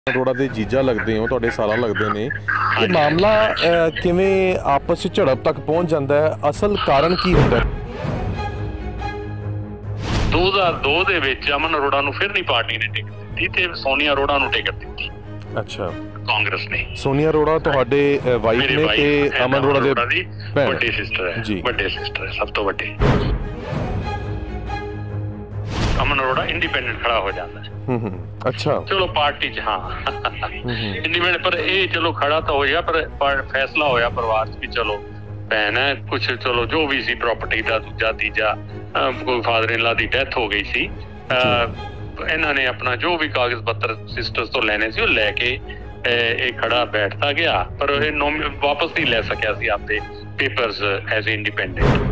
ਅਰੋੜਾ ਦੇ ਜੀਜਾ ਲੱਗਦੇ ਹੋ, ਤੁਹਾਡੇ ਸਾਲਾ ਲੱਗਦੇ ਨੇ। ਇਹ ਮਾਮਲਾ ਕਿਵੇਂ ਆਪਸ ਵਿੱਚ ਝੜਪ ਤੱਕ ਪਹੁੰਚ ਜਾਂਦਾ ਹੈ? ਅਸਲ ਕਾਰਨ ਕੀ ਹੁੰਦਾ ਹੈ? 2002 ਦੇ ਵਿੱਚ ਅਮਨ ਅਰੋੜਾ ਨੂੰ ਫਿਰ ਨਹੀਂ ਪਾਰਟੀ ਨੇ ਟਿਕਟ ਦਿੱਤੀ ਤੇ ਸੋਨੀਆ ਅਰੋੜਾ ਨੂੰ ਟਿਕਟ ਦਿੱਤੀ। ਅੱਛਾ, ਕਾਂਗਰਸ ਨੇ। ਸੋਨੀਆ ਅਰੋੜਾ ਤੁਹਾਡੇ ਵਾਈਫ ਨੇ ਤੇ ਅਮਨ ਅਰੋੜਾ ਦੀ ਵੱਡੀ ਸਿਸਟਰ ਹੈ ਜੀ, ਵੱਡੇ ਸਿਸਟਰ ਹੈ, ਸਭ ਤੋਂ ਵੱਡੀ। ਅਮਨ ਅਰੋੜਾ ਇੰਡੀਪੈਂਡੈਂਟ ਖੜਾ ਹੋ ਜਾਂਦਾ ਹੈ। ਅੱਛਾ, ਚਲੋ ਪਾਰਟੀ ਚ ਹਾਂ ਇੰਡੀਪੈਂਡੈਂਟ, ਪਰ ਇਹ ਚਲੋ ਖੜਾ ਤਾਂ ਹੋ ਗਿਆ, ਪਰ ਫੈਸਲਾ ਹੋਇਆ ਪਰਿਵਾਰ ਚ ਵੀ ਚਲੋ ਭੈਣ ਹੈ ਕੁਛ, ਚਲੋ ਜੋ ਵੀ ਸੀ ਪ੍ਰਾਪਰਟੀ ਦਾ ਦੂਜਾ ਤੀਜਾ, ਕੋਈ ਫਾਦਰ ਇਨ ਲਾ ਦੀ ਡੈਥ ਹੋ ਗਈ ਸੀ, ਇਹਨਾਂ ਨੇ ਆਪਣਾ ਜੋ ਵੀ ਕਾਗਜ਼ ਪੱਤਰ ਸਿਸਟਰਸ ਤੋਂ ਲੈਣੇ ਸੀ ਉਹ ਲੈ ਕੇ ਇਹ ਖੜਾ ਬੈਠਦਾ ਗਿਆ, ਪਰ ਇਹ ਵਾਪਸ ਨਹੀਂ ਲੈ ਸਕਿਆ ਸੀ ਆਪਦੇ ਪੇਪਰਸ ਐਜ਼ ਇੰਡੀਪੈਂਡੈਂਟ।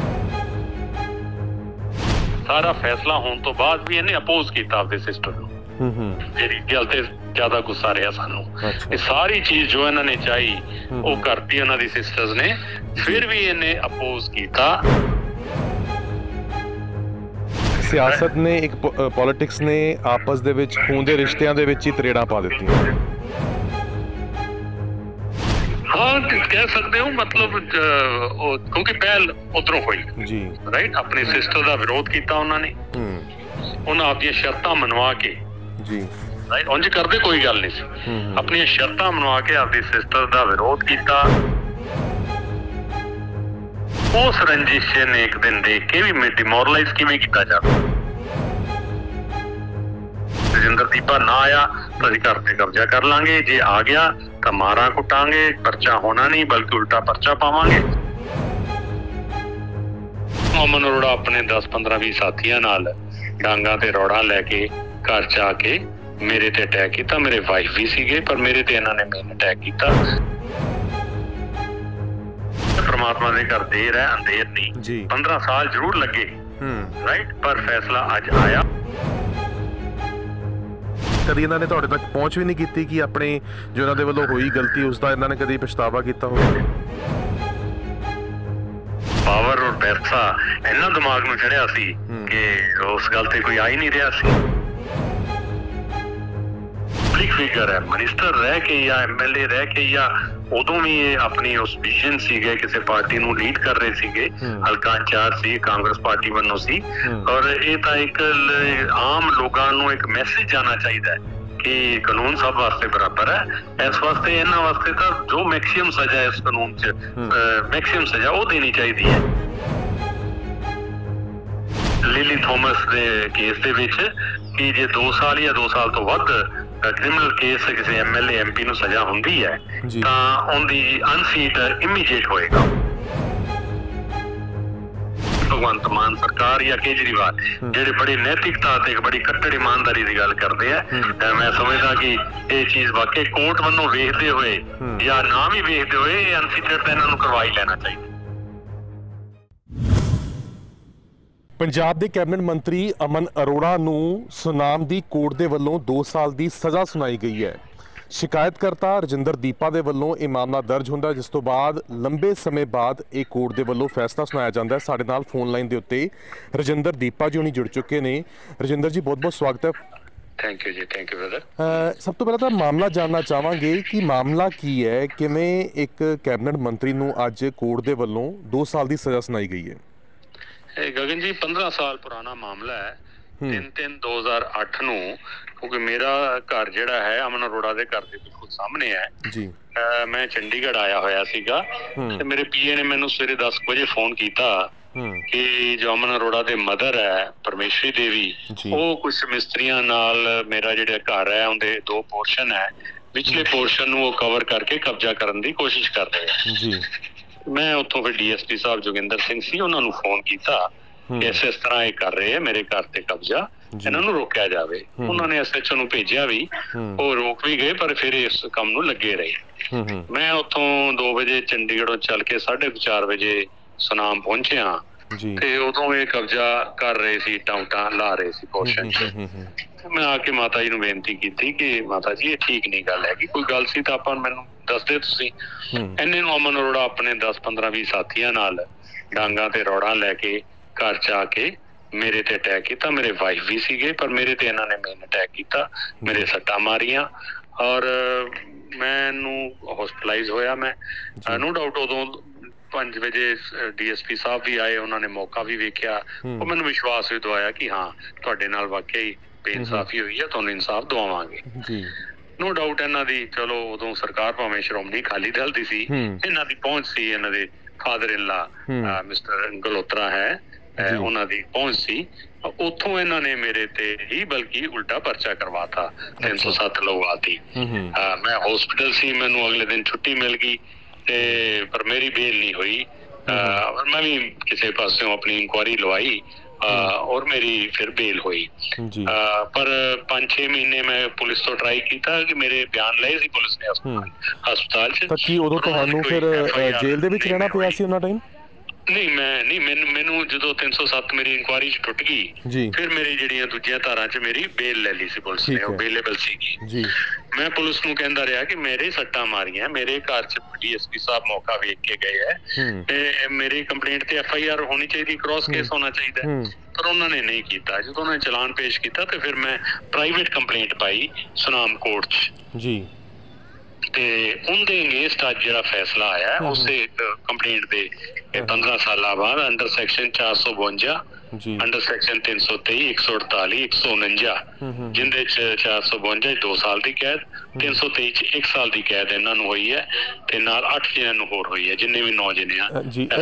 ਸਾਰਾ ਫੈਸਲਾ ਹੋਣ ਤੋਂ ਬਾਅਦ ਵੀ ਇਹਨੇ ਅਪੋਜ਼ ਕੀਤਾ ਆਪਦੇ ਸਿਸਟਰ ਨੂੰ, ਜਿਹੜੀ ਗੱਲ ਤੇ ਜ਼ਿਆਦਾ ਗੁੱਸਾ ਰਿਹਾ ਸਾਨੂੰ। ਇਹ ਸਾਰੀ ਚੀਜ਼ ਜੋ ਇਹਨਾਂ ਨੇ ਚਾਹੀ ਉਹ ਕਰਤੀ ਇਹਨਾਂ ਦੀ ਸਿਸਟਰਸ ਨੇ, ਫਿਰ ਵੀ ਇਹਨੇ ਅਪੋਜ਼ ਕੀਤਾ। ਸਿਆਸਤ ਨੇ ਇੱਕ ਪੋਲਿਟਿਕਸ ਨੇ ਆਪਸ ਦੇ ਵਿੱਚ ਖੂਨ ਦੇ ਰਿਸ਼ਤਿਆਂ ਦੇ ਵਿੱਚ ਹੀ ਤਰੇੜਾਂ ਪਾ ਦਿੱਤੀਆਂ। ਹਾਂ ਕਹਿ ਸਕਦੇ ਹੋ, ਮਤਲਬ ਕਿਉਂਕਿ ਪਹਿਲ ਉਧਰੋਂ ਹੋਈ ਜੀ, ਰਾਈਟ। ਆਪਣੀ ਸਿਸਟਰ ਦਾ ਵਿਰੋਧ ਕੀਤਾ ਉਹਨਾਂ ਨੇ, ਉਹਨਾਂ ਆਪਣੀਆਂ ਸ਼ਰਤਾਂ ਮਨਵਾ ਕੇ ਜੀ, ਰਾਈਟ, ਉਂਝ ਕਰਦੇ ਕੋਈ ਗੱਲ ਨਹੀਂ ਸੀ, ਆਪਣੀਆਂ ਸ਼ਰਤਾਂ ਮਨਵਾ ਕੇ ਆਪਦੀ ਸਿਸਟਰ ਦਾ ਵਿਰੋਧ ਕੀਤਾ। ਉਸ ਰੰਜਿਸ਼ ਨੇ ਇੱਕ ਦਿਨ ਦੇਖ ਕੇ ਵੀ ਡਿਮੋਰਲਾਈਜ਼ ਕਿਵੇਂ ਕੀਤਾ ਜਾਵੇ। ਰਜਿੰਦਰ ਦੀਪਾ ਨਾ ਆਇਆ ਤਾਂ ਅਸੀਂ ਘਰ ਤੇ ਕਬਜ਼ਾ ਕਰ ਲਾਂਗੇ, ਜੇ ਆ ਗਿਆ ਤਾਂ ਮਾਰਾਂ ਕੁੱਟਾਂਗੇ, ਪਰਚਾ ਹੋਣਾ ਨਹੀਂ ਬਲਕਿ ਉਲਟਾ ਪਰਚਾ ਪਾਵਾਂਗੇ। ਅਮਨ ਅਰੋੜਾ ਆਪਣੇ 10-15-20 ਸਾਥੀਆਂ ਨਾਲ ਡਾਂਗਾ ਤੇ ਰੋੜਾ ਲੈ ਕੇ ਘਰ ਚ ਆ ਕੇ ਮੇਰੇ ਤੇ ਅਟੈਕ ਕੀਤਾ। ਮੇਰੇ ਵਾਈਫ ਵੀ ਸੀਗੇ, ਪਰ ਮੇਰੇ ਤੇ ਇਹਨਾਂ ਨੇ ਮੇਨ ਅਟੈਕ ਕੀਤਾ। ਪਰਮਾਤਮਾ ਦੇ ਘਰ ਦੇਰ ਹੈ ਅੰਧੇਰ ਨਹੀਂ, 15 ਸਾਲ ਜ਼ਰੂਰ ਲੱਗੇ ਰਾਈਟ, ਪਰ ਫੈਸਲਾ ਅੱਜ ਆਇਆ। ਕਦੀ ਇਹਨਾਂ ਨੇ ਤੁਹਾਡੇ ਤੱਕ ਪਹੁੰਚ ਵੀ ਨਹੀਂ ਕੀਤੀ ਕਿ ਆਪਣੇ ਜੋ ਇਹਨਾਂ ਦੇ ਵੱਲੋਂ ਹੋਈ ਗਲਤੀ ਉਸ ਦਾ ਇਹਨਾਂ ਨੇ ਕਦੀ ਪਛਤਾਵਾ ਕੀਤਾ ਹੋਵੇ? ਪਾਵਰ ਔਰ ਪੈਸਾ ਇਹਨਾਂ ਦਿਮਾਗ ਨੂੰ ਚੜਿਆ ਸੀ ਕਿ ਉਸ ਗੱਲ ਤੇ ਕੋਈ ਆ ਹੀ ਨਹੀਂ ਰਿਹਾ ਸੀ। ਪਬਲਿਕ ਫਿਗਰ ਹੈ, ਮਿਨਿਸਟਰ ਰਹਿ ਕੇ ਜਾਂ ਐਮਐਲਏ ਰਹਿ ਕੇ, ਜਾਂ ਉਦੋਂ ਵੀ ਇਹ ਆਪਣੀ ਉਸ ਵਿਜ਼ਨ ਸੀਗੇ, ਕਿਸੇ ਪਾਰਟੀ ਨੂੰ ਲੀਡ ਕਰ ਰਹੇ ਸੀਗੇ, ਹਲਕਾ ਇੰਚਾਰਜ ਸੀ, ਕਾਂਗਰਸ ਪਾਰਟੀ ਵੱਲੋਂ ਸੀ। ਔਰ ਇਹ ਤਾਂ ਇੱਕ ਆਮ ਲੋਕਾਂ ਨੂੰ ਇੱਕ ਮੈਸੇਜ ਜਾਣਾ ਚਾਹੀਦਾ ਹੈ ਕਿ ਕਾਨੂੰਨ ਸਭ ਵਾਸਤੇ ਬਰਾਬਰ ਹੈ। ਇਸ ਵਾਸਤੇ ਇਹਨਾਂ ਵਾਸਤੇ ਤਾਂ ਜੋ ਮੈਕਸਿਮਮ ਸਜ਼ਾ ਇਸ ਕਾਨੂੰਨ 'ਚ ਮੈਕਸਿਮਮ ਸਜ਼ਾ ਉਹ ਦੇਣੀ ਚਾਹੀਦੀ ਹੈ। ਲਿਲੀ ਥੋਮਸ ਦੇ ਕੇਸ ਦੇ ਵਿੱਚ ਕਿ ਜੇ 2 ਸਾਲ ਜਾਂ 2 ਸਾਲ ਤੋਂ ਵੱਧ ਕ੍ਰਿਮੀਨਲ ਕੇਸ ਕਿਸੇ ਐਮਐਲਏ ਐਮਪੀ ਨੂੰ ਸਜ਼ਾ ਹੁੰਦੀ ਹੈ ਤਾਂ ਉਹਦੀ ਅਨਸੀਟ ਇਮੀਡੀਏਟ ਹੋਏਗਾ। ਭਗਵੰਤ ਮਾਨ ਸਰਕਾਰ ਜਾਂ ਕੇਜਰੀਵਾਲ ਜਿਹੜੇ ਬੜੀ ਨੈਤਿਕਤਾ ਤੇ ਬੜੀ ਕੱਟੜ ਇਮਾਨਦਾਰੀ ਦੀ ਗੱਲ ਕਰਦੇ ਆ, ਮੈਂ ਸਮਝਦਾ ਕਿ ਇਹ ਚੀਜ਼ ਵਾਕਈ ਕੋਰਟ ਵੱਲੋਂ ਵੇਖਦੇ ਹੋਏ ਜਾਂ ਨਾ ਵੀ ਵੇਖਦੇ ਹੋਏ ਇਹ ਅਨਸੀਟਡ ਤਾਂ ਇਹਨਾਂ ਨੂੰ ਕਰਵਾਈ ਲੈਣਾ ਚਾਹੀਦਾ। ਪੰਜਾਬ ਦੇ ਕੈਬਨਿਟ ਮੰਤਰੀ ਅਮਨ ਅਰੋੜਾ ਨੂੰ ਸੁਨਾਮ ਦੀ ਕੋਰਟ ਦੇ ਵੱਲੋਂ 2 ਸਾਲ ਦੀ ਸਜ਼ਾ ਸੁਣਾਈ ਗਈ ਹੈ। ਸ਼ਿਕਾਇਤਕਰਤਾ ਰਜਿੰਦਰ ਦੀਪਾ ਦੇ ਵੱਲੋਂ ਇਹ ਮਾਮਲਾ ਦਰਜ ਹੁੰਦਾ, ਜਿਸ ਤੋਂ ਬਾਅਦ ਲੰਬੇ ਸਮੇਂ ਬਾਅਦ ਇਹ ਕੋਰਟ ਦੇ ਵੱਲੋਂ ਫੈਸਲਾ ਸੁਣਾਇਆ ਜਾਂਦਾ। ਸਾਡੇ ਨਾਲ ਫੋਨ ਲਾਈਨ ਦੇ ਉੱਤੇ ਰਜਿੰਦਰ ਦੀਪਾ ਜੀ ਹੁਣੀ ਜੁੜ ਚੁੱਕੇ ਨੇ। ਰਜਿੰਦਰ ਜੀ, ਬਹੁਤ ਬਹੁਤ ਸਵਾਗਤ ਹੈ। ਥੈਂਕ ਯੂ ਜੀ, ਥੈਂਕ ਯੂ ਬ੍ਰਦਰ। ਸਭ ਤੋਂ ਪਹਿਲਾਂ ਤਾਂ ਮਾਮਲਾ ਜਾਣਨਾ ਚਾਹਾਂਗੇ ਕਿ ਮਾਮਲਾ ਕੀ ਹੈ, ਕਿਵੇਂ ਇੱਕ ਕੈਬਨਿਟ ਮੰਤਰੀ ਨੂੰ ਅੱਜ ਕੋਰਟ ਦੇ ਵੱਲੋਂ 2 ਸਾਲ ਦੀ ਸਜ਼ਾ ਸੁਣਾਈ ਗਈ ਹੈ? ਗਗਨ ਜੀ, 15 ਸਾਲ ਪੁਰਾਣਾ ਮਾਮਲਾ ਹੈ। 3/3/2008 ਨੂੰ, ਕਿਉਂਕਿ ਮੇਰਾ ਘਰ ਜਿਹੜਾ ਹੈ ਅਮਨ ਅਰੋੜਾ ਦੇ ਘਰ ਦੇ ਬਿਲਕੁਲ ਸਾਹਮਣੇ ਹੈ ਜੀ, ਮੈਂ ਚੰਡੀਗੜ੍ਹ ਆਇਆ ਹੋਇਆ ਸੀਗਾ ਤੇ ਮੇਰੇ ਪੀਏ ਨੇ ਮੈਨੂੰ ਸਵੇਰੇ 10 ਵਜੇ ਫੋਨ ਕੀਤਾ ਕਿ ਜੋ ਅਮਨ ਅਰੋੜਾ ਦੇ ਮਦਰ ਹੈ ਪਰਮੇਸ਼ਰੀ ਦੇਵੀ, ਉਹ ਕੁਛ ਮਿਸਤਰੀਆਂ ਨਾਲ ਮੇਰਾ ਜਿਹੜਾ ਘਰ ਹੈ ਉਹਦੇ 2 ਪੋਰਸ਼ਨ ਹੈ, ਵਿਚਲੇ ਪੋਰਸ਼ਨ ਨੂੰ ਉਹ ਕਵਰ ਕਰਕੇ ਕਬਜ਼ਾ ਕਰਨ ਦੀ ਕੋਸ਼ਿਸ਼ ਕਰ ਰਹੇ ਆ ਜੀ। ਮੈਂ ਉੱਥੋਂ ਫਿਰ ਡੀਐਸਪੀ ਸਾਹਿਬ ਜੋਗਿੰਦਰ ਸਿੰਘ ਸੀ, ਉਹਨਾਂ ਨੂੰ ਫੋਨ ਕੀਤਾ ਕਿ ਇਸ ਤਰ੍ਹਾਂ ਇਹ ਕਰ ਰਹੇ ਆ ਮੇਰੇ ਘਰ ਤੇ ਕਬਜ਼ਾ, ਇਹਨਾਂ ਨੂੰ ਰੋਕਿਆ ਜਾਵੇ। ਉਹਨਾਂ ਨੇ ਐਸਐਚਓ ਨੂੰ ਭੇਜਿਆ ਵੀ, ਉਹ ਰੋਕ ਵੀ ਗਏ, ਪਰ ਫਿਰ ਇਸ ਕੰਮ ਨੂੰ ਲੱਗੇ ਰਹੇ। ਮੈਂ ਉੱਥੋਂ 2 ਵਜੇ ਚੰਡੀਗੜ੍ਹੋਂ ਚੱਲ ਕੇ 4:30 ਵਜੇ ਸੁਨਾਮ ਪਹੁੰਚਿਆ ਤੇ ਉਦੋਂ ਇਹ ਕਬਜ਼ਾ ਕਰ ਰਹੇ ਸੀ, ਟਾਂ ਲਾ ਰਹੇ ਸੀ ਪੋਰਸ਼ਨ 'ਚ। ਮੈਂ ਆ ਕੇ ਮਾਤਾ ਜੀ ਨੂੰ ਬੇਨਤੀ ਕੀਤੀ ਕਿ ਮਾਤਾ ਜੀ ਇਹ ਠੀਕ ਨਹੀਂ ਗੱਲ ਹੈਗੀ, ਕੋਈ ਗੱਲ ਸੀ ਤਾਂ ਆਪਾਂ ਮੈਨੂੰ ਦੱਸਦੇ ਤੁਸੀਂ। ਇੰਨੇ ਨੂੰ ਅਮਨ ਅਰੋੜਾ ਆਪਣੇ 10-15-20 ਸਾਥੀਆਂ ਨਾਲ ਡਾਂਗਾ ਤੇ ਰੋੜਾ ਲੈ ਕੇ ਘਰ ਚ ਆ ਕੇ ਮੇਰੇ ਤੇ ਅਟੈਕ ਕੀਤਾ। ਮੇਰੇ ਵਾਈਫ ਵੀ ਸੀਗੇ, ਪਰ ਮੇਰੇ ਤੇ ਇਹਨਾਂ ਨੇ ਮੇਨ ਅਟੈਕ ਕੀਤਾ, ਮੇਰੇ ਸੱਟਾਂ ਮਾਰੀਆਂ। ਔਰ ਮੈਨੂੰ ਹਸਪੀਟਲਾਈਜ਼ ਹੋਇਆ ਮੈਂ। ਨੋ ਡਾਊਟ ਉਦੋਂ 5 ਵਜੇ DSP ਸਾਹਿਬ ਵੀ ਆਏ, ਉਹਨਾਂ ਨੇ ਮੌਕਾ ਵੀ ਵੇਖਿਆ, ਉਹ ਮੈਨੂੰ ਵਿਸ਼ਵਾਸ ਵੀ ਦਵਾਇਆ ਕਿ ਹਾਂ ਤੁਹਾਡੇ ਨਾਲ ਵਾਕਿਆ ਹੀ ਬੇਇਨਸਾਫੀ ਹੋਈ ਹੈ, ਤੁਹਾਨੂੰ ਇਨਸਾਫ ਦਵਾਵਾਂਗੇ। ਨੋ ਡਾਊਟ ਇਹਨਾਂ ਦੀ ਚਲੋ ਉਦੋਂ ਸਰਕਾਰ ਭਾਵੇਂ ਸ਼੍ਰੋਮਣੀ ਅਕਾਲੀ ਦਲ ਦੀ ਸੀ, ਇਹਨਾਂ ਦੀ ਪਹੁੰਚ ਸੀ, ਇਹਨਾਂ ਦੇ ਫਾਦਰ ਇਨ ਲਾ ਮਿਸਟਰ ਗਲੋਤਰਾ ਹੈ, ਉਹਨਾਂ ਦੀ ਪਹੁੰਚ ਸੀ। ਉੱਥੋਂ ਇਹਨਾਂ ਨੇ ਮੇਰੇ ਤੇ ਹੀ ਬਲਕਿ ਉਲਟਾ ਪਰਚਾ ਕਰਵਾਤਾ, 307 ਲਗਵਾਤੀ। ਮੈਂ ਹਸਪੀਟਲ ਸੀ, ਮੈਨੂੰ ਅਗਲੇ ਦਿਨ ਛੁੱਟੀ ਮਿਲ ਗਈ ਤੇ ਪਰ ਮੇਰੀ ਬੇਲ ਨਹੀਂ ਹੋਈ। ਮੈਂ ਵੀ ਕਿਸੇ ਪਾਸਿਓਂ ਆਪਣੀ ਇਨਕੁਆਇਰੀ ਲਵਾਈ ਔਰ ਮੇਰੀ ਫਿਰ ਬੇਲ ਹੋਈ। ਪਰ 5-6 ਮਹੀਨੇ ਮੈਂ ਪੁਲਿਸ ਤੋਂ ਟਰਾਈ ਕੀਤਾ ਕਿ ਮੇਰੇ ਬਿਆਨ ਲਏ ਸੀ ਪੁਲਿਸ ਨੇ ਹਸਪਤਾਲ 'ਚ। ਕੀ ਉਦੋਂ ਤੁਹਾਨੂੰ ਫਿਰ ਜੇਲ੍ਹ ਦੇ ਵਿੱਚ ਰਹਿਣਾ ਪਿਆ ਸੀ ਉਹਨਾਂ ਟਾਈਮ? ਨਹੀਂ, ਮੈਨੂੰ ਜਦੋਂ 307 ਮੇਰੀ ਇਨਕੁਆਇਰੀ 'ਚ ਟੁੱਟ ਗਈ, ਫਿਰ ਮੇਰੀ ਜਿਹੜੀਆਂ ਦੂਜੀਆਂ ਧਾਰਾਂ 'ਚ ਮੇਰੀ ਬੇਲ ਲੈ ਲਈ ਸੀ ਪੁਲਿਸ ਨੇ, ਉਹ ਬੇਲੇਬਲ ਸੀਗੀ। ਮੈਂ ਪੁਲਿਸ ਨੂੰ ਕਹਿੰਦਾ ਰਿਹਾ ਕਿ ਮੇਰੇ ਸੱਟਾਂ ਮਾਰੀਆਂ, ਮੇਰੇ ਘਰ 'ਚ DSP ਸਾਹਿਬ ਮੌਕਾ ਵੇਖ ਕੇ ਗਏ ਹੈ ਤੇ ਮੇਰੀ ਕੰਪਲੇਂਟ ਤੇ FIR ਹੋਣੀ ਚਾਹੀਦੀ, ਕ੍ਰਾਸ ਕੇਸ ਹੋਣਾ ਚਾਹੀਦਾ, ਪਰ ਉਹਨਾਂ ਨੇ ਨਹੀਂ ਕੀਤਾ। ਜਦੋਂ ਉਹਨਾਂ ਨੇ ਚਲਾਨ ਪੇਸ਼ ਕੀਤਾ ਤੇ ਫਿਰ ਮੈਂ ਪ੍ਰਾਈਵੇਟ ਕੰਪਲੇਂਟ ਪਾਈ ਸੁਨਾਮ ਕੋਰਟ 'ਚ ਤੇ ਉਹਦੇ ਅਗੇਂਸਟ ਅੱਜ ਜਿਹੜਾ ਫੈਸਲਾ ਆਇਆ ਉਸੇ ਕੰਪਲੇਂਟ ਦੇ 15 ਸਾਲਾਂ ਬਾਅਦ ਅੰਡਰ ਸੈਕਸ਼ਨ 452, ਅੰਡਰ ਸੈਕਸ਼ਨ 323, 148, 149 ਜਿੰਦੇ 'ਚ 452 2 ਸਾਲ ਦੀ ਕੈਦ, 323 'ਚ 1 ਸਾਲ ਦੀ ਕੈਦ ਇਹਨਾਂ ਨੂੰ ਹੋਈ ਹੈ ਤੇ ਨਾਲ 8 ਜਣਿਆਂ ਨੂੰ ਹੋਰ ਹੋਈ ਹੈ, ਜਿੰਨੇ ਵੀ 9 ਜਣੇ ਆ।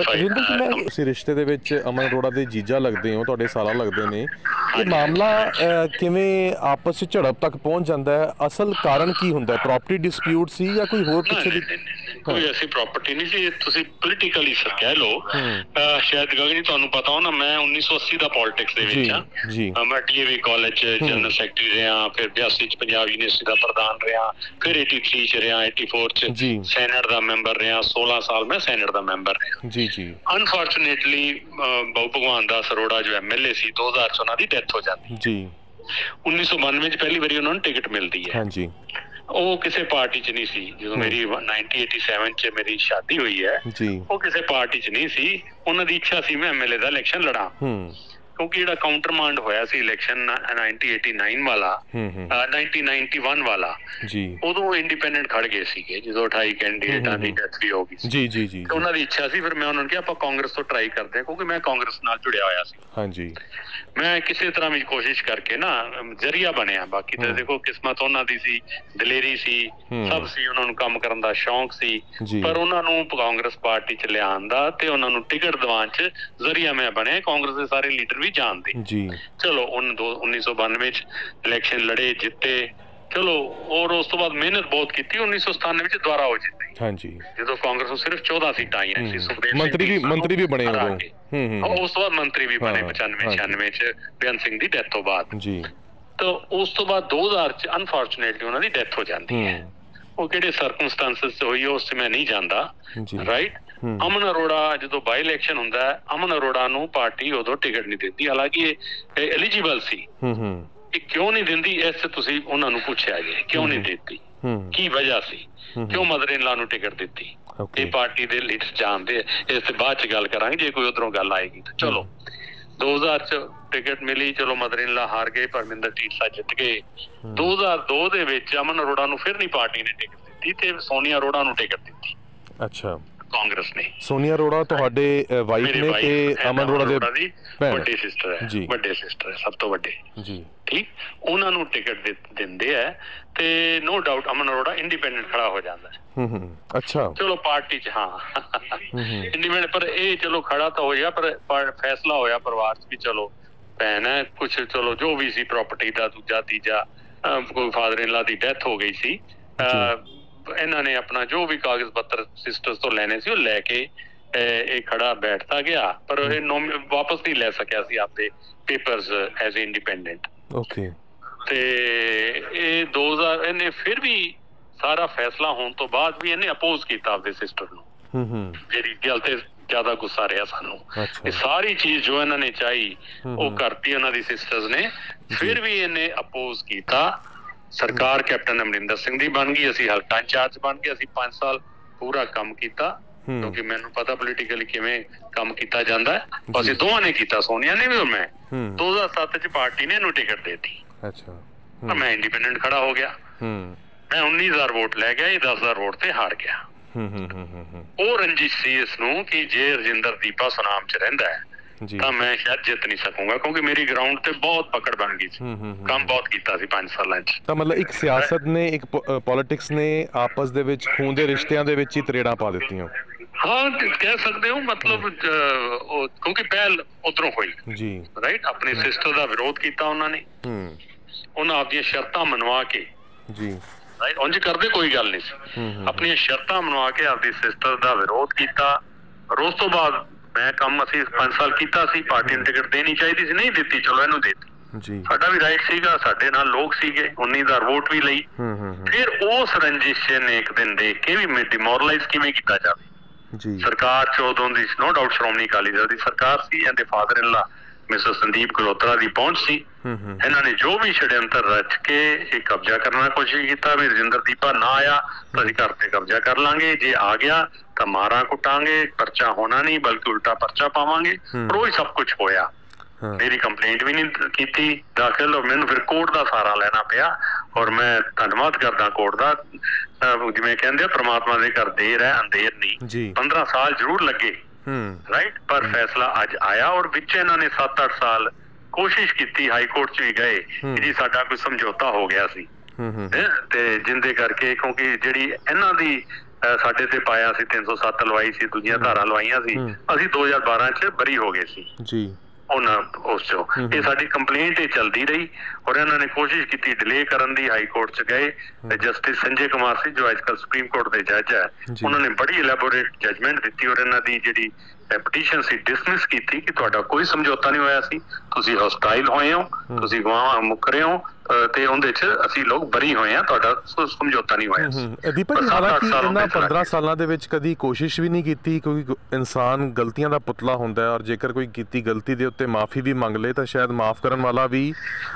ਤੁਸੀਂ ਰਿਸ਼ਤੇ ਦੇ ਵਿੱਚ ਅਮਨ ਅਰੋੜਾ ਦੇ ਜੀਜਾ ਲੱਗਦੇ ਹੋ, ਤੁਹਾਡੇ ਸਾਲਾ ਲੱਗਦੇ ਨੇ, ਇਹ ਮਾਮਲਾ ਕਿਵੇਂ ਆਪਸ ਵਿੱਚ ਝੜਪ ਤੱਕ ਪਹੁੰਚ ਜਾਂਦਾ ਹੈ? ਅਸਲ ਕਾਰਨ ਕੀ ਹੁੰਦਾ? ਪ੍ਰਾਪਰਟੀ ਡਿਸਪਿਊਟ ਸੀ ਜਾਂ ਕੋਈ ਹੋਰ ਪਿੱਛੇ ਦੀ? ਕੋਈ ਐਸੀ ਪ੍ਰਾਪਰਟੀ ਨਹੀਂ ਸੀ, ਤੁਸੀਂ ਪੋਲੀਟੀਕਲੀ ਕਹਿ ਲਓ। ਸ਼ਾਇਦ ਗਗਨ ਜੀ ਤੁਹਾਨੂੰ ਪਤਾ ਹੋ ਨਾ, ਮੈਂ 1980 ਦਾ ਪੋਲਿਟਿਕਸ ਦੇ ਵਿੱਚ ਹਾਂ। ਮੈਂ DAV ਕਾਲਜ 'ਚ ਜਨਰਲ ਸੈਕਟਰੀ ਰਿਹਾ, ਫਿਰ 82 'ਚ ਪੰਜਾਬ ਯੂਨੀਵਰਸਿਟੀ ਦਾ ਪ੍ਰਧਾਨ ਰਿਹਾ, ਫਿਰ 83 'ਚ ਰਿਹਾ, 84 'ਚ ਸੈਨੇਟ ਦਾ ਮੈਂਬਰ ਰਿਹਾ, 16 ਸਾਲ ਮੈਂ ਸੈਨੇਟ ਦਾ ਮੈਂਬਰ ਰਿਹਾ। ਅਨਫੋਰਚੂਨੇਟਲੀ ਬਹੁ ਭਗਵਾਨ ਦਾਸ ਅਰੋੜਾ ਜੋ MLA ਸੀ, 2000 'ਚ ਉਹਨਾਂ ਦੀ ਡੈਥ ਹੋ ਜਾਂਦੀ। 1992 'ਚ ਪਹਿਲੀ ਵਾਰੀ ਉਹਨਾਂ ਨੂੰ ਟਿਕਟ ਮਿਲਦੀ ਹੈ। ਉਹ ਕਿਸੇ ਪਾਰਟੀ 'ਚ ਨਹੀਂ ਸੀ। ਜਦੋਂ ਮੇਰੀ 1987 'ਚ ਮੇਰੀ ਸ਼ਾਦੀ ਹੋਈ ਹੈ, ਉਹ ਕਿਸੇ ਪਾਰਟੀ 'ਚ ਨਹੀਂ ਸੀ। ਉਹਨਾਂ ਦੀ ਇੱਛਾ ਸੀ ਮੈਂ MLA ਦਾ ਇਲੈਕਸ਼ਨ ਲੜਾਂ, ਕਿਉਂਕਿ ਜਿਹੜਾ ਕਾਊਂਟਰਮਾਂਡ ਹੋਇਆ ਸੀ ਇਲੈਕਸ਼ਨ 1989 ਵਾਲਾ, 1991 ਵਾਲਾ, ਉਦੋਂ ਇੰਡੀਪੈਂਡੈਂਟ ਖੜ ਗਏ ਸੀਗੇ ਜਦੋਂ 28 ਕੈਂਡੀਡੇਟਾਂ ਦੀ ਡੈਥ ਵੀ ਹੋ ਗਈ ਸੀ। ਉਹਨਾਂ ਦੀ ਇੱਛਾ ਸੀ, ਫਿਰ ਮੈਂ ਉਹਨਾਂ ਨੂੰ ਕਿਹਾ ਆਪਾਂ ਕਾਂਗਰਸ ਤੋਂ ਟਰਾਈ ਕਰਦੇ ਹਾਂ, ਕਿਉਂਕਿ ਮੈਂ ਕਾਂਗਰਸ ਨਾਲ ਜੁੜਿਆ ਹੋਇਆ ਸੀ। ਮੈਂ ਕਿਸੇ ਤਰ੍ਹਾਂ ਵੀ ਕੋਸ਼ਿਸ਼ ਕਰਕੇ ਨਾ ਜ਼ਰੀਆ ਬਣਿਆ। ਬਾਕੀ ਤਾਂ ਦੇਖੋ ਕਿਸਮਤ ਉਹਨਾਂ ਦੀ ਸੀ, ਦਲੇਰੀ ਸੀ, ਸਭ ਸੀ, ਉਹਨਾਂ ਨੂੰ ਕੰਮ ਕਰਨ ਦਾ ਸ਼ੌਂਕ ਸੀ, ਪਰ ਉਹਨਾਂ ਨੂੰ ਕਾਂਗਰਸ ਪਾਰਟੀ 'ਚ ਲਿਆਉਣ ਦਾ ਤੇ ਉਹਨਾਂ ਨੂੰ ਟਿਕਟ ਦਿਵਾਉਣ 'ਚ ਜ਼ਰੀਆ ਮੈਂ ਬਣਿਆ। ਕਾਂਗਰਸ ਦੇ ਸਾਰੇ ਲੀਡਰ ਵੀ ਜਾਣਦੇ। ਚਲੋ 1992 'ਚ ਇਲੈਕਸ਼ਨ ਲੜੇ, ਜਿੱਤੇ, ਚਲੋ, ਔਰ ਉਸ ਤੋਂ ਬਾਅਦ ਮਿਹਨਤ ਬਹੁਤ ਕੀਤੀ। 1997 ਵਿੱਚ ਦੁਬਾਰਾ ਹੋ ਜਿੱਤੇ, ਜਦੋਂ ਕਾਂਗਰਸ ਨੂੰ ਸਿਰਫ 14 ਸੀਟਾਂ ਆਈਆਂ ਸੀ। ਮੰਤਰੀ ਵੀ ਬਣੇ ਉਦੋਂ, ਉਸ ਤੋਂ ਬਾਅਦ ਮੰਤਰੀ ਵੀ ਬਣੇ 95-96 'ਚ ਬੇਅੰਤ ਸਿੰਘ ਦੀ ਡੈਥ ਤੋਂ ਬਾਅਦ। ਤਾਂ ਉਸ ਤੋਂ ਬਾਅਦ 2000 'ਚ ਅਨਫੋਰਚੂਨੇਟਲੀ ਉਹਨਾਂ ਦੀ ਡੈਥ ਹੋ ਜਾਂਦੀ ਹੈ। ਉਹ ਕਿਹੜੇ ਸਰਕਮਸਟੈਂਸਸ 'ਚ ਹੋਈ ਉਸ 'ਚ ਮੈਂ ਨਹੀਂ ਜਾਣਦਾ, ਰਾਈਟ। ਅਮਨ ਅਰੋੜਾ ਜਦੋਂ ਬਾਈ ਇਲੈਕਸ਼ਨ ਹੁੰਦਾ ਹੈ, ਅਮਨ ਅਰੋੜਾ ਨੂੰ ਪਾਰਟੀ ਉਦੋਂ ਟਿਕਟ ਨਹੀਂ ਦਿੰਦੀ, ਹਾਲਾਂਕਿ ਇਹ ਐਲੀਜੀਬਲ ਸੀ। ਇਹ ਕਿਉਂ ਨਹੀਂ ਦਿੰਦੀ, ਇਸ ਤੇ ਤੁਸੀਂ ਉਹਨਾਂ ਨੂੰ ਪੁੱਛਿਆ ਜੇ ਕਿਉਂ ਨਹੀਂ ਦਿੱਤੀ, ਕੀ ਵਜ੍ਹਾ ਸੀ, ਕਿਉਂ ਮਦਰ ਇਨ ਲਾ ਨੂੰ ਟਿਕਟ ਦਿੱਤੀ। ਇਹ ਪਾਰਟੀ ਦੇ ਲੀਡਰ ਜਾਣਦੇ, ਇਸ ਤੇ ਬਾਅਦ 'ਚ ਗੱਲ ਕਰਾਂਗੇ ਜੇ ਕੋਈ ਉੱਧਰੋਂ ਗੱਲ ਆਏਗੀ। ਚਲੋ 2000 'ਚ ਟਿਕਟ ਮਿਲੀ, ਚਲੋ ਮਦਰ ਇਨ ਲਾ ਹਾਰ ਗਏ, ਪਰਮਿੰਦਰ ਢੀਂਡਸਾ ਜਿੱਤ ਗਏ। 2002 ਦੇ ਵਿੱਚ ਅਮਨ ਅਰੋੜਾ ਨੂੰ ਫਿਰ ਨਹੀਂ ਪਾਰਟੀ ਨੇ ਟਿਕਟ ਦਿੱਤੀ ਤੇ ਸੋਨੀਆ ਅਰੋੜਾ ਨੂੰ ਟਿਕਟ ਦਿੱਤੀ। ਅੱਛਾ, ਕਾਂਗਰਸ ਨੇ। ਸੋਨੀਆ ਅਰੋੜਾ ਤੁਹਾਡੇ ਵਾਈਫ ਨੇ ਤੇ ਅਮਨ ਅਰੋੜਾ ਦੇ ਵੱਡੇ ਸਿਸਟਰ ਹੈ, ਵੱਡੇ ਸਿਸਟਰ ਹੈ, ਸਭ ਤੋਂ ਵੱਡੇ। ਠੀਕ, ਉਹਨਾਂ ਨੂੰ ਟਿਕਟ ਦਿੰਦੇ ਹੈ ਤੇ no doubt Aman Arora independent ਖੜਾ ਹੋ ਜਾਂਦਾ ਹੈ। ਅੱਛਾ, ਚਲੋ ਪਾਰਟੀ 'ਚ ਇੰਡੀਪੈਂਡੈਂਟ, ਪਰ ਇਹ ਚਲੋ ਖੜਾ ਤਾਂ ਹੋ ਗਿਆ, ਪਰ ਫੈਸਲਾ ਹੋਇਆ ਪਰਿਵਾਰ 'ਚ ਵੀ ਚਲੋ ਭੈਣ ਹੈ ਕੁਛ, ਚਲੋ ਜੋ ਵੀ ਸੀ ਪ੍ਰਾਪਰਟੀ ਦਾ, ਦੂਜਾ ਤੀਜਾ, ਕੋਈ ਫਾਦਰ ਇਨ ਲਾ ਦੀ ਡੈਥ ਹੋ ਗਈ ਸੀ। ਇਹਨਾਂ ਨੇ ਆਪਣਾ ਜੋ ਵੀ ਕਾਗਜ਼ ਪੱਤਰ ਸਿਸਟਰਸ ਤੋਂ ਲੈਣੇ ਸੀ ਉਹ ਲੈ ਕੇ ਇਹ ਖੜਾ ਬੈਠਦਾ ਗਿਆ, ਪਰ ਇਹ ਵਾਪਸ ਨਹੀਂ ਲੈ ਸਕਿਆ ਸੀ ਆਪਦੇ ਪੇਪਰਸ ਐਜ਼ ਇੰਡੀਪੈਂਡੈਂਟ। ਤੇ ਇਹ 2000 ਇਹਨੇ ਫਿਰ ਵੀ ਸਾਰਾ ਫੈਸਲਾ ਹੋਣ ਤੋਂ ਬਾਅਦ ਵੀ ਇਹਨੇ ਅਪੋਜ਼ ਕੀਤਾ ਆਪਦੇ ਸਿਸਟਰ ਨੂੰ, ਜਿਹੜੀ ਗੱਲ ਤੇ ਜ਼ਿਆਦਾ ਗੁੱਸਾ ਰਿਹਾ ਸਾਨੂੰ। ਇਹ ਸਾਰੀ ਚੀਜ਼ ਜੋ ਇਹਨਾਂ ਨੇ ਚਾਹੀ ਉਹ ਕਰਤੀ ਉਹਨਾਂ ਦੀ ਸਿਸਟਰਸ ਨੇ, ਫਿਰ ਵੀ ਇਹਨੇ ਅਪੋਜ਼ ਕੀਤਾ। ਸਰਕਾਰ ਕੈਪਟਨ ਅਮਰਿੰਦਰ ਸਿੰਘ ਦੀ ਬਣ ਗਈ, ਅਸੀਂ ਹਲਕਾ ਇੰਚਾਰਜ ਬਣ ਗਏ। ਅਸੀਂ 5 ਸਾਲ ਪੂਰਾ ਕੰਮ ਕੀਤਾ, ਕਿਉਂਕਿ ਮੈਨੂੰ ਪਤਾ ਪੋਲੀਟੀਕਲੀ ਕਿਵੇਂ ਕੰਮ ਕੀਤਾ ਜਾਂਦਾ ਹੈ। ਅਸੀਂ ਦੋਵਾਂ ਨੇ ਕੀਤਾ, ਸੋਨੀਆ ਨੇ ਵੀ ਔਰ ਮੈਂ। 2007 'ਚ ਪਾਰਟੀ ਨੇ ਇਹਨੂੰ ਟਿਕਟ ਦੇਤੀ, ਮੈਂ ਇੰਡੀਪੈਂਡੈਂਟ ਖੜਾ ਹੋ ਗਿਆ। मैं 19,000 वोट लै गया, ये 10,000 वोट ते हार गया। ਉਹ ਰੰਜਿਸ਼ ਸੀ ਇਸ ਨੂੰ ਕਿ ਜੇ ਰਜਿੰਦਰ ਦੀਪਾ ਸੁਨਾਮ ਚ ਰਹਿੰਦਾ ਹੈ ਤਾਂ ਮੈਂ ਸ਼ਾਇਦ ਜਿੱਤ ਨਹੀਂ ਸਕੂੰਗਾ, ਕਿਉਂਕਿ ਮੇਰੀ ਗਰਾਊਂਡ ਤੇ ਬਹੁਤ ਪਕੜ ਬਣ ਗਈ ਸੀ, ਕੰਮ ਬਹੁਤ ਕੀਤਾ ਸੀ 5 ਸਾਲਾਂ ਚ। ਤਾਂ ਮਤਲਬ ਇੱਕ ਸਿਆਸਤ ਨੇ, ਇੱਕ ਪੋਲਿਟਿਕਸ ਨੇ ਆਪਸ ਦੇ ਵਿੱਚ ਖੂਨ ਦੇ ਰਿਸ਼ਤਿਆਂ ਦੇ ਵਿੱਚ ਹੀ ਤਰੇੜਾਂ ਪਾ ਦਿੱਤੀਆਂ। ਹਾਂ ਕਹਿ ਸਕਦੇ ਹੋ, ਮਤਲਬ ਕਿਉਂਕਿ ਪਹਿਲ ਉਧਰੋਂ ਹੋਈ ਜੀ, ਰਾਈਟ। ਆਪਣੀ ਸਿਸਟਰ ਦਾ ਵਿਰੋਧ ਕੀਤਾ ਉਹਨਾਂ ਨੇ, ਉਹਨਾਂ ਆਪਦੀਆਂ ਸ਼ਰਤਾਂ ਮਨਵਾ ਕੇ ਜੀ, ਉਂਝ ਕਰਦੇ ਕੋਈ ਗੱਲ ਨਹੀਂ ਸੀ, ਆਪਣੀਆਂ ਸ਼ਰਤਾਂ ਮਨਵਾ ਕੇ ਆਪਦੀ ਸਿਸਟਰ ਦਾ ਵਿਰੋਧ ਕੀਤਾ। ਔਰ ਉਸ ਤੋਂ ਬਾਅਦ ਮੈਂ ਕੰਮ ਅਸੀਂ 5 ਸਾਲ ਕੀਤਾ ਸੀ, ਪਾਰਟੀ ਨੂੰ ਟਿਕਟ ਦੇਣੀ ਚਾਹੀਦੀ ਸੀ, ਨਹੀਂ ਦਿੱਤੀ, ਚਲੋ ਇਹਨੂੰ ਦੇ ਦਿੱਤੀ, ਸਾਡਾ ਵੀ ਰਾਈਟ ਸੀਗਾ, ਸਾਡੇ ਨਾਲ ਲੋਕ ਸੀਗੇ, 19,000 ਵੋਟ ਵੀ ਲਈ। ਫਿਰ ਉਸ ਰੰਜਿਸ਼ ਨੇ ਇੱਕ ਦਿਨ ਦੇਖ ਕੇ ਵੀ ਡਿਮੋਰਲਾਈਜ਼ ਕਿਵੇਂ ਕੀਤਾ ਜਾਵੇ। ਸਰਕਾਰ ਚ ਉਦੋਂ ਦੀ ਨੋ ਡਾਊਟ ਸ਼੍ਰੋਮਣੀ ਅਕਾਲੀ ਦਲ ਦੀ ਸਰਕਾਰ ਸੀ, ਇਹਦੇ ਫਾਦਰ ਇਨ ਲਾ ਮਿਸਟਰ ਸੰਦੀਪ ਗਲੋਤਰਾ ਦੀ ਪਹੁੰਚ ਸੀ। ਇਹਨਾਂ ਨੇ ਜੋ ਵੀ ਛੜਯੰਤਰ ਰਚ ਕੇ ਇਹ ਕਬਜ਼ਾ ਕਰਨ ਦੀ ਕੋਸ਼ਿਸ਼ ਕੀਤਾ ਵੀ ਰਜਿੰਦਰ ਦੀਪਾ ਨਾ ਆਇਆ ਤਾਂ ਅਸੀਂ ਘਰ ਤੇ ਕਬਜ਼ਾ ਕਰ ਲਾਂਗੇ, ਜੇ ਆ ਗਿਆ ਤਾਂ ਮਾਰਾਂ ਕੁੱਟਾਂਗੇ, ਪਰਚਾ ਹੋਣਾ ਨਹੀਂ ਬਲਕਿ ਉਲਟਾ ਪਰਚਾ ਪਾਵਾਂਗੇ। ਪਰ ਉਹ ਸਭ ਕੁਛ ਹੋਇਆ, ਮੇਰੀ ਕੰਪਲੇਂਟ ਵੀ ਨਹੀਂ ਕੀਤੀ ਦਾਖਲ, ਔਰ ਮੈਨੂੰ ਫਿਰ ਕੋਰਟ ਦਾ ਸਹਾਰਾ ਲੈਣਾ ਪਿਆ। ਔਰ ਮੈਂ ਧੰਨਵਾਦ ਕਰਦਾ ਕੋਰਟ ਦਾ, ਜਿਵੇਂ ਕਹਿੰਦੇ ਪ੍ਰਮਾਤਮਾ ਦੇ ਘਰ ਦੇਰ ਹੈ ਅੰਧੇਰ ਨਹੀਂ। 15 ਸਾਲ ਜ਼ਰੂਰ ਲੱਗੇ, ਰਾਈਟ, ਪਰ ਫੈਸਲਾ ਅੱਜ ਆਇਆ। ਔਰ ਵਿੱਚ ਇਹਨਾਂ ਨੇ 7-8 ਸਾਲ ਕੋਸ਼ਿਸ਼ ਕੀਤੀ, ਹਾਈ ਕੋਰਟ ਚ ਵੀ ਗਏ ਜੀ ਸਾਡਾ ਕੋਈ ਸਮਝੌਤਾ ਹੋ ਗਿਆ ਸੀ, ਤੇ ਜਿੰਦੇ ਕਰਕੇ ਕਿਉਂਕਿ ਜਿਹੜੀ ਇਹਨਾਂ ਦੀ ਸਾਡੇ ਤੇ ਪਾਇਆ ਸੀ 307 ਲਵਾਈ ਸੀ, ਦੂਜੀਆਂ ਧਾਰਾਂ ਲਵਾਈਆਂ ਸੀ, ਅਸੀਂ 2012 ਚ ਬਰੀ ਹੋ ਗਏ ਸੀ ਜੀ ਉਹਨਾਂ ਉਸ ਚੋਂ। ਇਹ ਸਾਡੀ ਕੰਪਲੇਂਟ ਇਹ ਚੱਲਦੀ ਰਹੀ ਔਰ ਇਹਨਾਂ ਨੇ ਕੋਸ਼ਿਸ਼ ਕੀਤੀ ਡਿਲੇ ਕਰਨ ਦੀ, ਹਾਈ ਕੋਰਟ ਚ ਗਏ ਤੇ ਜਸਟਿਸ ਸੰਜੇ ਕੁਮਾਰ ਸੀ ਜੋ ਅੱਜ ਕੱਲ੍ਹ ਸੁਪਰੀਮ ਕੋਰਟ ਦੇ ਜੱਜ ਹੈ, ਉਹਨਾਂ ਨੇ ਬੜੀ ਇਲੈਬੋਰੇਟ ਜਜਮੈਂਟ ਦਿੱਤੀ ਔਰ ਇਹਨਾਂ ਦੀ ਜਿਹੜੀ ਪਟੀਸ਼ਨ ਸੀ ਡਿਸਮਿਸ ਕੀਤੀ ਕਿ ਤੁਹਾਡਾ ਕੋਈ ਸਮਝੌਤਾ ਨਹੀਂ ਹੋਇਆ ਸੀ, ਤੁਸੀਂ ਹੌਸਟਾਈਲ ਹੋਏ ਹੋ, ਤੁਸੀਂ ਗਵਾਹ ਮੁੱਕਰੇ ਹੋ ਤੇ ਉਹਦੇ ਚ ਅਸੀਂ ਲੋਕ ਬਰੀ ਹੋਏ ਆ, ਤੁਹਾਡਾ ਸਮਝੌਤਾ ਨਹੀਂ ਹੋਇਆ ਸੀ। ਦੀਪਕ ਜੀ, ਹਾਲਾਂਕਿ ਇਹਨਾਂ 15 ਸਾਲਾਂ ਦੇ ਵਿੱਚ ਕਦੀ ਕੋਸ਼ਿਸ਼ ਵੀ ਨਹੀਂ ਕੀਤੀ, ਕਿਉਂਕਿ ਇਨਸਾਨ ਗਲਤੀਆਂ ਦਾ ਪੁਤਲਾ ਹੁੰਦਾ ਹੈ ਔਰ ਜੇਕਰ ਕੋਈ ਕੀਤੀ ਗਲਤੀ ਦੇ ਉੱਤੇ ਮਾਫੀ ਵੀ ਮੰਗ ਲੇ ਤਾਂ ਸ਼ਾਇਦ ਮਾਫ ਕਰਨ ਵਾਲਾ ਵੀ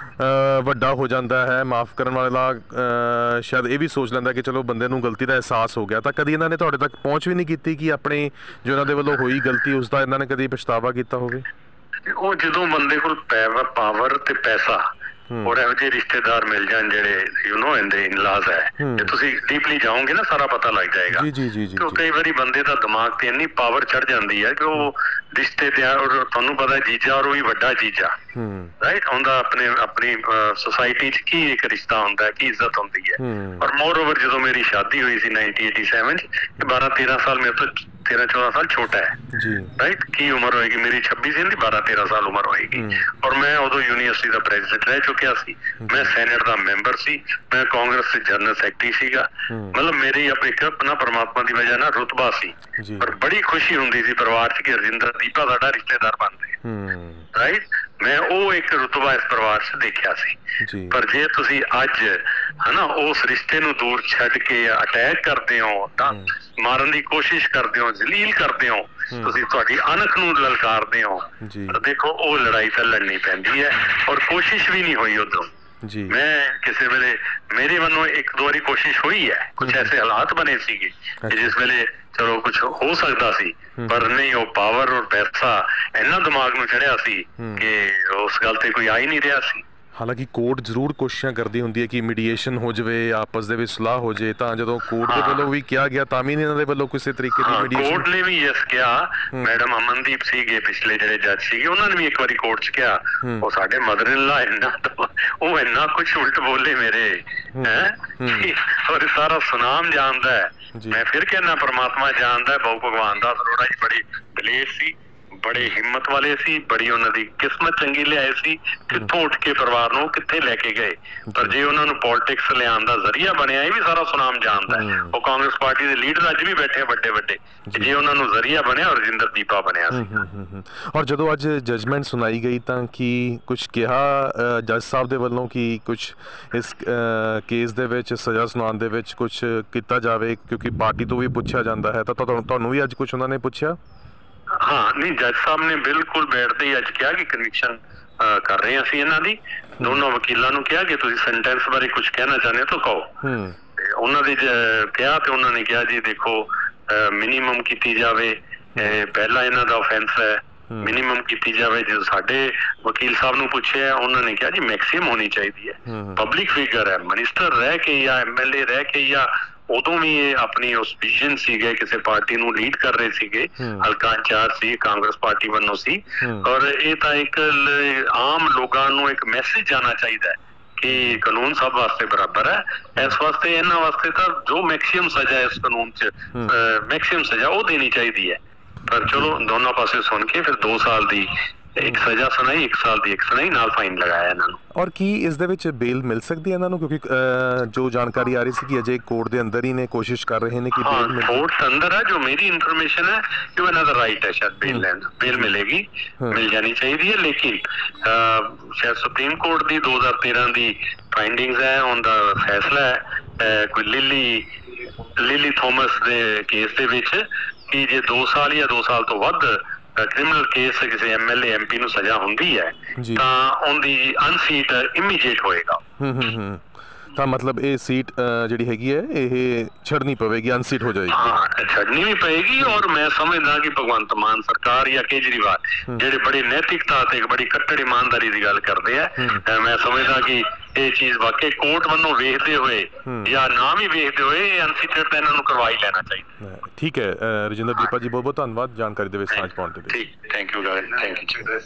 ਵੱਡਾ ਹੋ ਜਾਂਦਾ ਹੈ, ਮਾਫ ਕਰਨ ਵਾਲਾ ਸ਼ਾਇਦ ਇਹ ਵੀ ਸੋਚ ਲੈਂਦਾ ਕਿ ਚਲੋ ਬੰਦੇ ਨੂੰ ਗਲਤੀ ਦਾ ਅਹਿਸਾਸ ਹੋ ਗਿਆ। ਤਾਂ ਕਦੀ ਇਹਨਾਂ ਨੇ ਤੁਹਾਡੇ ਤੱਕ ਪਹੁੰਚ ਵੀ ਨਹੀਂ ਕੀਤੀ ਕਿ ਆਪਣੇ ਜੋ ਇਹਨਾਂ ਦੇ ਵੱਲੋਂ ਹੋਈ ਗਲਤੀ ਉਸ ਦਾ ਇਹਨਾਂ ਨੇ ਕਦੀ ਪਛਤਾਵਾ ਕੀਤਾ ਹੋਵੇ? ਉਹ ਜਦੋਂ ਬੰਦੇ ਕੋਲ ਪਾਵਰ ਤੇ ਪੈਸਾ ਔਰ ਇਹੋ ਜਿਹੇ ਰਿਸ਼ਤੇਦਾਰ ਮਿਲ ਜਾਣ ਜਿਹੜੇ ਇਹਦੇ ਇਨਲਾਜ਼ ਹੈ, ਜੇ ਤੁਸੀਂ ਡੀਪਲੀ ਜਾਓਗੇ ਨਾ ਸਾਰਾ ਪਤਾ ਲੱਗ ਜਾਏਗਾ। ਕਿਉਂ ਕਈ ਵਾਰੀ ਬੰਦੇ ਦਾ ਦਿਮਾਗ ਤੇ ਇੰਨੀ ਪਾਵਰ ਚੜ ਜਾਂਦੀ ਹੈ ਕਿ ਉਹ ਰਿਸ਼ਤੇ ਤੇ, ਔਰ ਤੁਹਾਨੂੰ ਪਤਾ ਜੀਜਾ ਔਰ ਉਹ ਵੀ ਵੱਡਾ ਜੀਜਾ, ਰਾਈਟ, ਹੁੰਦਾ ਆਪਣੀ ਸੋਸਾਇਟੀ ਚ ਕੀ ਇੱਕ ਰਿਸ਼ਤਾ ਹੁੰਦਾ ਹੈ, ਕੀ ਇੱਜ਼ਤ ਹੁੰਦੀ ਹੈ। ਔਰ ਮੋਰ ਓਵਰ ਜਦੋਂ ਮੇਰੀ ਸ਼ਾਦੀ ਹੋਈ ਸੀ 1987 ਚ, 12-13 ਸਾਲ ਮੇਰੇ ਤੋਂ 13-14 ਸਾਲ ਛੋਟਾ ਹੈ, ਰਾਈਟ, ਕੀ ਉਮਰ ਹੋਏਗੀ ਮੇਰੀ 26 ਸੀ, 12-13 ਸਾਲ ਉਮਰ ਹੋਏਗੀ। ਔਰ ਮੈਂ ਉਦੋਂ ਯੂਨੀਵਰਸਿਟੀ ਦਾ ਪ੍ਰੈਜ਼ੀਡੈਂਟ ਰਹਿ ਚੁੱਕਿਆ ਸੀ, ਮੈਂ ਸੈਨੇਟ ਦਾ ਮੈਂਬਰ ਸੀ, ਮੈਂ ਕਾਂਗਰਸ ਦੇ ਜਨਰਲ ਸੈਕਟਰੀ ਸੀਗਾ, ਮਤਲਬ ਮੇਰੀ ਆਪਣਾ ਪਰਮਾਤਮਾ ਦੀ ਵਜ੍ਹਾ ਨਾਲ ਰੁਤਬਾ ਸੀ। ਪਰ ਬੜੀ ਖੁਸ਼ੀ ਹੁੰਦੀ ਸੀ ਪਰਿਵਾਰ ਚ ਕਿ ਰਜਿੰਦਰ ਦੀਪਾ ਸਾਡਾ ਰਿਸ਼ਤੇਦਾਰ ਬਣ ਰਿਹਾ, ਰਾਈਟ। ਮੈਂ ਉਹ ਇੱਕ ਰੁਤਬਾ ਇਸ ਪਰਿਵਾਰ ਚ ਦੇਖਿਆ ਸੀ। ਪਰ ਜੇ ਤੁਸੀਂ ਅੱਜ ਹਨਾ ਉਸ ਰਿਸ਼ਤੇ ਨੂੰ ਦੂਰ ਛੱਡ ਕੇ ਅਟੈਕ ਕਰਦੇ ਹੋ, ਤਾਂ ਮਾਰਨ ਦੀ ਕੋਸ਼ਿਸ਼ ਕਰਦੇ ਹੋ, ਜ਼ਲੀਲ ਕਰਦੇ ਹੋ, ਤੁਸੀਂ ਤੁਹਾਡੀ ਅਣਖ ਨੂੰ ਲਲਕਾਰਦੇ ਹੋ, ਦੇਖੋ ਉਹ ਲੜਾਈ ਤਾਂ ਲੜਨੀ ਪੈਂਦੀ ਹੈ। ਔਰ ਕੋਸ਼ਿਸ਼ ਵੀ ਨਹੀਂ ਹੋਈ ਉਦੋਂ, ਮੈਂ ਕਿਸੇ ਵੇਲੇ ਮੇਰੇ ਵੱਲੋਂ 1-2 ਵਾਰੀ ਕੋਸ਼ਿਸ਼ ਹੋਈ ਹੈ, ਕੁਛ ਐਸੇ ਹਾਲਾਤ ਬਣੇ ਸੀਗੇ ਜਿਸ ਵੇਲੇ ਚਲੋ ਕੁਛ ਹੋ ਸਕਦਾ ਸੀ, ਪਰ ਨਹੀਂ, ਉਹ ਪਾਵਰ ਔਰ ਪੈਸਾ ਇੰਨਾ ਦਿਮਾਗ ਨੂੰ ਚੜਿਆ ਸੀ ਕਿ ਉਸ ਗੱਲ ਤੇ ਕੋਈ ਆ ਹੀ ਨਹੀਂ ਰਿਹਾ ਸੀ। ਹਾਲਾਂਕਿ ਕੋਰਟ ਜ਼ਰੂਰ ਕੋਸ਼ਿਸ਼ਾਂ ਕਰਦੀ ਹੁੰਦੀ ਹੈ ਕਿ ਮੀਡੀਏਸ਼ਨ ਹੋ ਜਾਵੇ, ਆਪਸ ਦੇ ਵਿੱਚ ਸਲਾਹ ਹੋ ਜਾਏ, ਤਾਂ ਜਦੋਂ ਕੋਰਟ ਦੇ ਵੱਲੋਂ ਵੀ ਕਿਹਾ ਗਿਆ ਤਾਂ ਵੀ ਇਹਨਾਂ ਦੇ ਵੱਲੋਂ ਕਿਸੇ ਤਰੀਕੇ ਦੀ ਮੀਡੀਏਸ਼ਨ, ਕੋਰਟ ਨੇ ਵੀ ਯਸ ਕਿਹਾ। ਮੈਡਮ ਅਮਨਦੀਪ ਸੀਗੇ ਪਿਛਲੇ ਜਿਹੜੇ ਜੱਜ ਸੀਗੇ, ਉਹਨਾਂ ਨੇ ਵੀ ਇੱਕ ਵਾਰੀ ਕੋਰਟ 'ਚ ਕਿਹਾ, ਉਹ ਸਾਡੇ ਮਦਰ ਇਨ ਲਾ ਉਹ ਇੰਨਾ ਕੁਛ ਉਲਟ ਬੋਲੇ ਮੇਰੇ ਹੈ, ਔਰ ਸਾਰਾ ਸੁਨਾਮ ਜਾਣਦਾ ਹੈ। ਮੈਂ ਫਿਰ ਕਹਿਣਾ ਪਰਮਾਤਮਾ ਜਾਣਦਾ ਹੈ, ਬਹੁ ਭਗਵਾਨ ਦਾਸ ਅਰੋੜਾ ਜੀ ਬੜੀ ਦਲੇਰ ਸੀ, ਬੜੇ ਹਿੰਮਤ ਵਾਲੇ ਸੀ, ਬੜੀ ਉਹਨਾਂ ਦੀ ਕਿਸਮਤ ਚੰਗੀ ਲਿਆਏ ਸੀ, ਕਿੱਥੋਂ ਉੱਠ ਕੇ ਪਰਿਵਾਰ ਨੂੰ ਕਿੱਥੇ ਲੈ ਕੇ ਗਏ। ਪਰ ਜੇ ਉਹਨਾਂ ਨੂੰ ਪੋਲਿਟਿਕਸ ਲਿਆਉਣ ਦਾ ਜ਼ਰੀਆ ਬਣਿਆ, ਇਹ ਵੀ ਸਾਰਾ ਸੁਨਾਮ ਜਾਣਦਾ ਹੈ। ਉਹ ਕਾਂਗਰਸ ਪਾਰਟੀ ਦੇ ਲੀਡਰ ਅੱਜ ਵੀ ਬੈਠੇ ਵੱਡੇ, ਜੇ ਉਹਨਾਂ ਨੂੰ ਜ਼ਰੀਆ ਬਣਿਆ ਰਜਿੰਦਰ ਦੀਪਾ ਬਣਿਆ ਸੀ। ਔਰ ਜਦੋਂ ਅੱਜ ਜਜਮੈਂਟ ਸੁਣਾਈ ਗਈ ਤਾਂ ਕੀ ਕੁਛ ਕਿਹਾ ਜੱਜ ਸਾਹਿਬ ਦੇ ਵੱਲੋਂ ਕਿ ਕੁਛ ਇਸ ਕੇਸ ਦੇ ਵਿੱਚ ਸਜ਼ਾ ਸੁਣਾਉਣ ਦੇ ਵਿੱਚ ਕੁਛ ਕੀਤਾ ਜਾਵੇ, ਕਿਉਂਕਿ ਪਾਰਟੀ ਤੋਂ ਵੀ ਪੁੱਛਿਆ ਜਾਂਦਾ ਹੈ, ਤਾਂ ਤੁਹਾਨੂੰ ਵੀ ਅੱਜ ਕੁਛ ਉਹਨਾਂ ਨੇ ਪੁੱਛਿਆ? ਹਾਂ, ਨਹੀਂ, ਜੱਜ ਸਾਹਿਬ ਨੇ ਬਿਲਕੁਲ ਬੈਠਦੇ ਹੀ ਅੱਜ ਕਿਹਾ ਕਿ ਕਨਵਿਕਸ਼ਨ ਕਰ ਰਹੇ ਅਸੀਂ ਇਹਨਾਂ ਦੀ। ਦੋਨੋਂ ਵਕੀਲਾਂ ਨੂੰ ਕਿਹਾ ਕਿ ਤੁਸੀਂ ਸੈਂਟੈਂਸ ਬਾਰੇ ਕੁਝ ਕਹਿਣਾ ਚਾਹੁੰਦੇ ਹੋ ਤਾਂ ਕਹੋ। ਤੇ ਉਹਨਾਂ ਦੇ ਕਿਹਾ ਤੇ ਉਹਨਾਂ ਨੇ ਕਿਹਾ ਜੀ ਦੇਖੋ ਮਿਨੀਮਮ ਕੀਤੀ ਜਾਵੇ, ਪਹਿਲਾ ਇਹਨਾਂ ਦਾ ਆਫੈਂਸ ਹੈ, ਮਿਨੀਮਮ ਕੀਤੀ ਜਾਵੇ। ਜਦੋਂ ਸਾਡੇ ਵਕੀਲ ਸਾਹਿਬ ਨੂੰ ਪੁੱਛਿਆ ਉਹਨਾਂ ਨੇ ਕਿਹਾ ਜੀ ਮੈਕਸਿਮਮ ਹੋਣੀ ਚਾਹੀਦੀ ਹੈ। ਪਬਲਿਕ ਫਿਗਰ ਹੈ, ਮਿਨਿਸਟਰ ਰਹਿ ਕੇ ਜਾਂ ਐਮਐਲਏ ਰਹਿ ਕੇ ਜਾਂ ਉਦੋਂ ਵੀ ਇਹ ਆਪਣੀ ਉਸ ਵਿਜ਼ਨ ਸੀਗੇ, ਕਿਸੇ ਪਾਰਟੀ ਨੂੰ ਲੀਡ ਕਰ ਰਹੇ ਸੀਗੇ, ਹਲਕਾ ਇੰਚਾਰਜ ਸੀ, ਕਾਂਗਰਸ ਪਾਰਟੀ ਵੱਲੋਂ ਸੀ। ਔਰ ਇਹ ਤਾਂ ਇੱਕ ਆਮ ਲੋਕਾਂ ਨੂੰ ਇੱਕ ਮੈਸੇਜ ਜਾਣਾ ਚਾਹੀਦਾ ਹੈ ਕਿ ਕਾਨੂੰਨ ਸਭ ਵਾਸਤੇ ਬਰਾਬਰ ਹੈ। ਇਸ ਵਾਸਤੇ ਇਹਨਾਂ ਵਾਸਤੇ ਤਾਂ ਜੋ ਮੈਕਸਿਮਮ ਸਜ਼ਾ ਇਸ ਕਾਨੂੰਨ 'ਚ ਮੈਕਸਿਮਮ ਸਜ਼ਾ ਉਹ ਦੇਣੀ ਚਾਹੀਦੀ ਹੈ। ਪਰ ਚਲੋ ਦੋਨੋਂ ਪਾਸੇ ਸੁਣ ਕੇ ਫਿਰ 2 ਸਾਲ ਦੀ ਇੱਕ ਸਜ਼ਾ ਸੁਣਾਈ, 1 ਸਾਲ ਦੀ ਇੱਕ ਸੁਣਾਈ, ਨਾਲ ਫਾਈਨ ਲਗਾਇਆ ਇਹਨਾਂ ਨੂੰ। ਔਰ ਕੀ ਇਸ ਦੇ ਵਿੱਚ ਬੇਲ ਮਿਲ ਸਕਦੀ ਹੈ ਇਹਨਾਂ ਨੂੰ? ਕਿਉਂਕਿ ਜੋ ਜਾਣਕਾਰੀ ਆ ਰਹੀ ਸੀ ਕਿ ਅਜੇ ਕੋਰਟ ਦੇ ਅੰਦਰ ਹੀ ਨੇ, ਕੋਸ਼ਿਸ਼ ਕਰ ਰਹੇ ਨੇ ਕਿ ਕੋਰਟ ਅੰਦਰ ਹੈ। ਜੋ ਮੇਰੀ ਇਨਫੋਰਮੇਸ਼ਨ ਹੈ ਕਿ ਇਹਨਾਂ ਦਾ ਰਾਈਟ ਹੈ ਸ਼ਾਇਦ ਬੇਲ ਲੈਣ, ਬੇਲ ਮਿਲੇਗੀ, ਮਿਲ ਜਾਣੀ ਚਾਹੀਦੀ ਹੈ। ਲੇਕਿਨ ਸ਼ਾਇਦ ਸੁਪਰੀਮ ਕੋਰਟ ਦੀ 2013 ਦੀ ਫਾਈਂਡਿੰਗਸ ਹੈ, ਉਹਦਾ ਫੈਸਲਾ ਹੈ ਕੋਈ ਲਿਲੀ ਥੋਮਸ ਦੇ ਕੇਸ ਦੇ ਵਿੱਚ ਕਿ ਜੇ 2 ਸਾਲ ਜਾਂ 2 ਸਾਲ ਤੋਂ ਵੱਧ ਕ੍ਰਿਮੀਨਲ ਕੇਸ ਕਿਸੇ ਐਮਐਲਏ ਐਮਪੀ ਨੂੰ ਸਜ਼ਾ ਹੁੰਦੀ ਹੈ ਤਾਂ ਉਹਦੀ ਅਨਸੀਟ ਇਮੀਡੀਏਟ ਹੋਏਗਾ। ਤਾਂ ਮਤਲਬ ਇਹ ਸੀਟ ਜਿਹੜੀ ਹੈਗੀ ਹੈ ਇਹ ਛੱਡਣੀ ਪਵੇਗੀ, ਅਨਸੀਟ ਹੋ ਜਾਏਗੀ। ਹਾਂ, ਛੱਡਣੀ ਵੀ ਪਏਗੀ। ਔਰ ਮੈਂ ਸਮਝਦਾ ਕਿ ਭਗਵੰਤ ਮਾਨ ਸਰਕਾਰ ਜਾਂ ਕੇਜਰੀਵਾਲ ਜਿਹੜੇ ਬੜੀ ਨੈਤਿਕਤਾ ਤੇ ਬੜੀ ਕੱਟੜ ਇਮਾਨਦਾਰੀ ਦੀ ਗੱਲ ਕਰਦੇ ਆ, ਮੈਂ ਸਮਝਦਾ ਕਿ ਇਹ ਚੀਜ਼ ਵਾਕਈ ਕੋਰਟ ਵੱਲੋਂ ਵੇਖਦੇ ਹੋਏ ਜਾਂ ਨਾ ਵੀ ਵੇਖਦੇ ਹੋਏ ਇਹ ਅਨਸੀਟਡ ਤਾਂ ਇਹਨਾਂ ਨੂੰ ਕਰਵਾ ਹੀ ਲੈਣਾ ਚਾਹੀਦਾ। ਠੀਕ ਹੈ ਰਜਿੰਦਰ ਦੀਪਾ ਜੀ, ਬਹੁਤ ਬਹੁਤ ਧੰਨਵਾਦ ਜਾਣਕਾਰੀ ਦੇ ਵਿੱਚ ਸਾਂਝ ਪਾਉਣ ਦੇ ਲਈ। ਠੀਕ, ਥੈਂਕ ਯੂ।